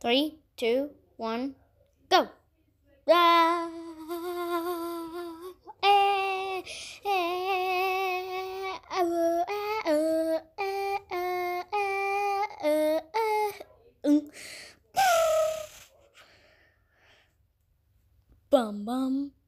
3, 2, 1, go! Ah, eh, eh, oh, oh, bum bum.